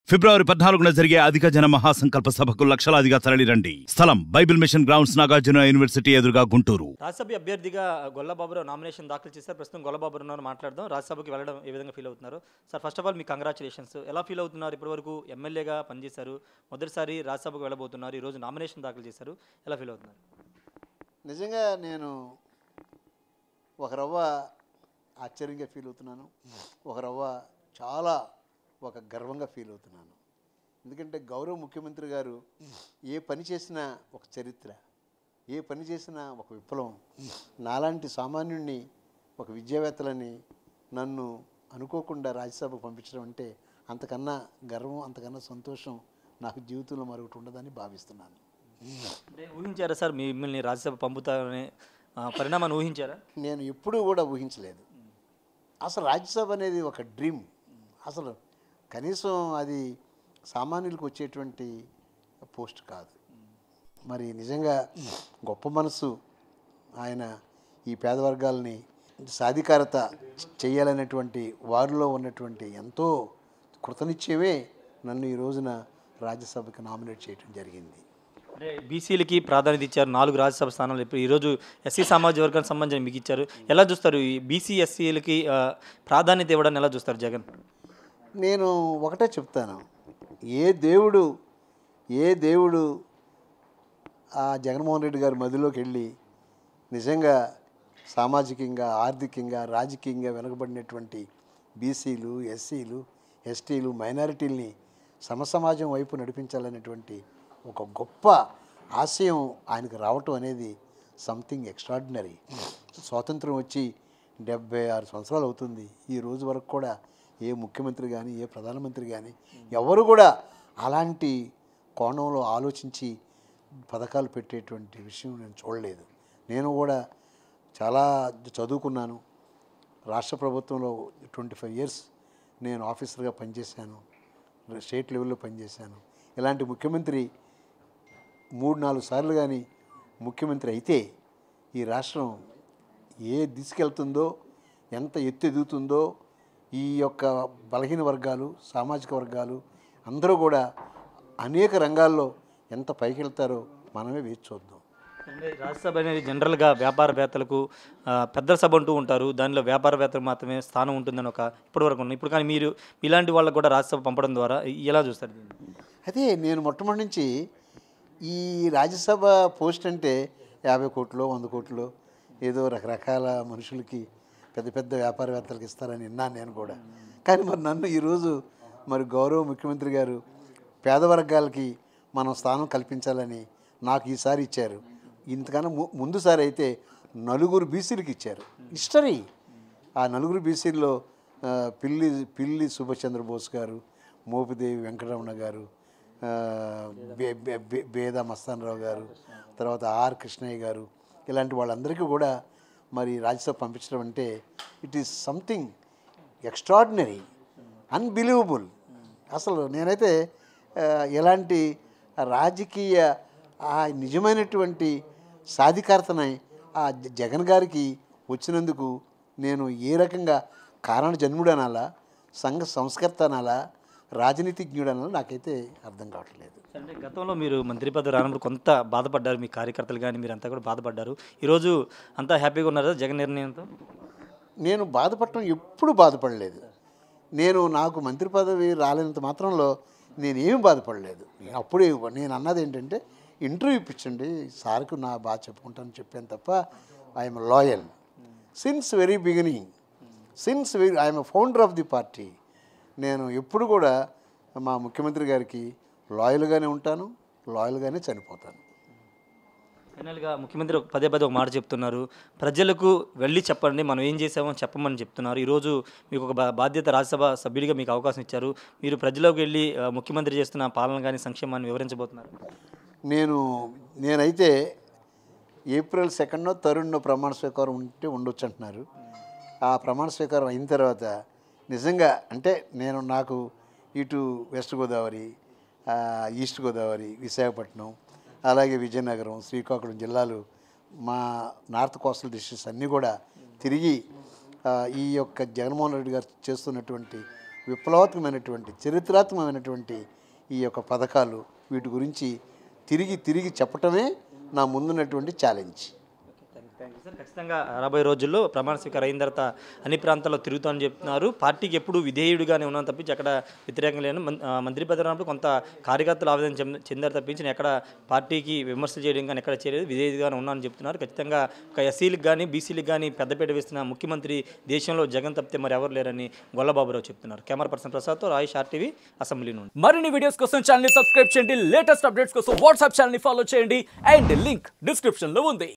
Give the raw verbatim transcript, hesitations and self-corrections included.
ఫిబ్రవరి పద్నాలుగున జరిగే అధిక జన మహాసంకల్ప సభకు లక్షలాదిగా తరలిరండి. స్థలం Bible Mission grounds, Nagarjuna University ఎదురుగా, గుంటూరు. రాజ్యసభ అభ్యర్థిగా గొల్లబాబురావు నామినేషన్ దాఖలు చేశారు. ప్రస్తుతం గొల్లబాబురావు మాట్లాడదాం. రాజ్యసభకి వెళ్ళడం ఏ విధంగా ఫీల్ అవుతున్నారు సార్? ఫస్ట్ ఆఫ్ ఆల్ మీ కంగ్రాచులేషన్స్. ఎలా ఫీల్ అవుతున్నారు? ఇప్పటివరకు ఎమ్మెల్యేగా పనిచేశారు, మొదటిసారి రాజ్యసభకు వెళ్ళబోతున్నారు, ఈరోజు నామినేషన్ దాఖలు చేశారు, ఎలా ఫీల్ అవుతున్నారు? నిజంగా నేను ఒక రవ్వ ఆశ్చర్యంగా ఫీల్ అవుతున్నాను, ఒక రవ్వ చాలా ఒక గర్వంగా ఫీల్ అవుతున్నాను. ఎందుకంటే గౌరవ ముఖ్యమంత్రి గారు ఏ పని చేసినా ఒక చరిత్ర, ఏ పని చేసినా ఒక విప్లవం. నాలాంటి సామాన్యుడిని, ఒక విద్యావేత్తలని నన్ను అనుకోకుండా రాజ్యసభకు పంపించడం అంటే అంతకన్నా గర్వం, అంతకన్నా సంతోషం నాకు జీవితంలో మరొకటి ఉండదని భావిస్తున్నాను. అంటే ఊహించారా సార్ మిమ్మల్ని రాజ్యసభ పంపుతారనే పరిణామాన్ని ఊహించారా? నేను ఎప్పుడూ కూడా ఊహించలేదు. అసలు రాజ్యసభ అనేది ఒక డ్రీమ్. అసలు కనీసం అది సామాన్యులకు వచ్చేటువంటి పోస్ట్ కాదు. మరి నిజంగా గొప్ప మనసు ఆయన ఈ పేద వర్గాలని సాధికారత చేయాలనేటువంటి వారిలో ఉన్నటువంటి ఎంతో కృతనిశ్చయమే నన్ను ఈ రోజున రాజ్యసభకి నామినేట్ చేయడం జరిగింది. అంటే బీసీలకి ప్రాధాన్యత ఇచ్చారు, నాలుగు రాజ్యసభ స్థానాలు ఇప్పుడు ఈరోజు ఎస్సీ సామాజిక వర్గానికి సంబంధించి మీకు ఇచ్చారు. ఎలా చూస్తారు ఈ బీసీ ఎస్సీలకి ప్రాధాన్యత ఇవ్వడాన్ని ఎలా చూస్తారు జగన్? నేను ఒకటే చెప్తాను, ఏ దేవుడు ఏ దేవుడు ఆ జగన్మోహన్ రెడ్డి గారి మదిలోకి వెళ్ళి నిజంగా సామాజికంగా, ఆర్థికంగా, రాజకీయంగా వెనుకబడినటువంటి బీసీలు, ఎస్సీలు, ఎస్టీలు, మైనారిటీల్ని సమసమాజం వైపు నడిపించాలనేటువంటి ఒక గొప్ప ఆశయం ఆయనకు రావటం అనేది సంథింగ్ ఎక్స్ట్రాడినరీ. స్వాతంత్రం వచ్చి డెబ్బై ఆరు సంవత్సరాలు అవుతుంది. ఈ రోజు వరకు కూడా ఏ ముఖ్యమంత్రి కానీ, ఏ ప్రధానమంత్రి కానీ ఎవరు కూడా అలాంటి కోణంలో ఆలోచించి పథకాలు పెట్టేటువంటి విషయం నేను చూడలేదు. నేను కూడా చాలా చదువుకున్నాను. రాష్ట్ర ప్రభుత్వంలో ట్వంటీ ఫైవ్ ఇయర్స్ నేను ఆఫీసర్గా పనిచేశాను, స్టేట్ లెవెల్లో పనిచేశాను. ఇలాంటి ముఖ్యమంత్రి మూడు నాలుగు సార్లు కానీ ముఖ్యమంత్రి అయితే ఈ రాష్ట్రం ఏ దిశకెళ్తుందో, ఎంత ఎత్తు ఎదుగుతుందో, ఈ యొక్క బలహీన వర్గాలు, సామాజిక వర్గాలు అందరూ కూడా అనేక రంగాల్లో ఎంత పైకి వెళ్తారో మనమే వేచి చూద్దాం. అంటే రాజ్యసభ అనేది జనరల్గా వ్యాపారవేత్తలకు పెద్ద సభ అంటూ ఉంటారు, దానిలో వ్యాపారవేత్తలకు మాత్రమే స్థానం ఉంటుందని ఒక ఇప్పటివరకు ఉన్నాయి. ఇప్పుడు కానీ మీరు ఇలాంటి వాళ్ళకు కూడా రాజ్యసభ పంపడం ద్వారా ఎలా చూస్తారు? అదే నేను మొట్టమొదటి నుంచి ఈ రాజ్యసభ పోస్ట్ అంటే యాభై కోట్లు వంద కోట్లు ఏదో రకరకాల మనుషులకి, పెద్ద పెద్ద వ్యాపారవేత్తలకు ఇస్తారని విన్నాను నేను కూడా. కానీ మరి నన్ను ఈరోజు మరి గౌరవ ముఖ్యమంత్రి గారు పేద వర్గాలకి మనం స్థానం కల్పించాలని నాకు ఈసారి ఇచ్చారు. ఇంతకన్నా ము ముందుసారి అయితే నలుగురు బీసీలకు ఇచ్చారు. హిస్టరీ. ఆ నలుగురు బీసీల్లో పిల్లి పిల్లి సుభాష్ చంద్రబోస్ గారు, మోపిదేవి వెంకటరమణ గారు, బేద మస్తానరావు గారు, తర్వాత ఆర్ కృష్ణయ్య గారు, ఇలాంటి వాళ్ళందరికీ కూడా మరి రాజ్యసభ పంపించడం అంటే it is something extraordinary, unbelievable. అసలు నేనైతే ఎలాంటి రాజకీయ ఆ నిజమైనటువంటి సాధికారతని ఆ జగన్ గారికి వచ్చినందుకు నేను ఏ రకంగా కారణ జన్ముడు అనాలా, సంఘ సంస్కర్త అనాలా, రాజనీతిజ్ఞుడు అనాలా నాకైతే అర్థం కావట్లేదు. అంటే గతంలో మీరు మంత్రి పదవి రానప్పుడు కొంత బాధపడ్డారు, మీ కార్యకర్తలు కానీ మీరంతా కూడా బాధపడ్డారు. ఈరోజు అంతా హ్యాపీగా ఉన్నారా జగన్ నిర్ణయంతో? నేను బాధపడటం ఎప్పుడు బాధపడలేదు. నేను నాకు మంత్రి పదవి రాలేనంత మాత్రంలో నేనేమి బాధపడలేదు. నేను అప్పుడే నేను అన్నది ఏంటంటే ఇంటర్వ్యూ ఇప్పించండి సార్కు నా బాగా చెప్పుకుంటానని చెప్పాను తప్ప I'm loyal since very beginning, since very I'm founder of the party. నేను ఎప్పుడు కూడా మా ముఖ్యమంత్రి గారికి లాయల్గానే ఉంటాను, లాయల్గానే చనిపోతాను. ఫైనల్గా ముఖ్యమంత్రి పదే పదే ఒక మాట చెప్తున్నారు, ప్రజలకు వెళ్ళి చెప్పండి మనం ఏం చేసామో చెప్పమని చెప్తున్నారు. ఈరోజు మీకు ఒక బాధ్యత, రాజ్యసభ సభ్యుడిగా మీకు అవకాశం ఇచ్చారు, మీరు ప్రజలకు వెళ్ళి ముఖ్యమంత్రి చేస్తున్న పాలన కానీ సంక్షేమాన్ని వివరించబోతున్నారు. నేను నేనైతే ఏప్రిల్ సెకండ్నో థర్డ్నో ప్రమాణ స్వీకారం ఉంటే ఉండొచ్చు అంటున్నారు. ఆ ప్రమాణ స్వీకారం అయిన తర్వాత నిజంగా అంటే నేను నాకు ఇటు వెస్ట్ గోదావరి, ఈస్ట్ గోదావరి, విశాఖపట్నం, అలాగే విజయనగరం, శ్రీకాకుళం జిల్లాలు, మా నార్త్ కోస్టల్ డిస్ట్రిక్ట్స్ అన్నీ కూడా తిరిగి ఈ యొక్క జగన్మోహన్ రెడ్డి గారు చేస్తున్నటువంటి విప్లవాత్మకమైనటువంటి చరిత్రాత్మకమైనటువంటి ఈ యొక్క పథకాలు వీటి గురించి తిరిగి తిరిగి చెప్పటమే నా ముందున్నటువంటి ఛాలెంజ్. Thank you sir. ఖచ్చితంగా రాబోయే రోజుల్లో ప్రమాణ స్వీకారం అయిన తర్వాత అన్ని ప్రాంతాల్లో తిరుగుతామని చెప్తున్నారు. పార్టీకి ఎప్పుడు విధేయుడిగానే ఉన్నాను తప్పించి అక్కడ వ్యతిరేకంగా లేను. మంత్రి పదవి రానప్పుడు కొంత కార్యకర్తలు ఆవేదన చెంద- చెందారు తప్పించి నేను ఎక్కడ పార్టీకి విమర్శలు చేయడం కానీ ఎక్కడ చేయలేదు, విధేయుడిగానే ఉన్నానని చెప్తున్నారు. ఖచ్చితంగా ఒక ఎస్సీలకు కానీ బీసీలకు కానీ పెద్దపీట వేస్తున్న ముఖ్యమంత్రి దేశంలో జగన్ తప్పితే మరి ఎవరు లేరని గొల్లబాబురావు చెప్తున్నారు. కెమెరా పర్సన్ ప్రసాద్తో రాయేష్ ఆర్టీవీ అసెంబ్లీ నుండి. మరిన్ని వీడియోస్ కోసం ఛానల్ ని సబ్స్క్రైబ్ చేయండి, లేటెస్ట్ అప్డేట్స్ కోసం వాట్సాప్ ఛానల్ ని ఫాలో చేయండి అండ్ లింక్ డిస్క్రిప్షన్ లో ఉంది.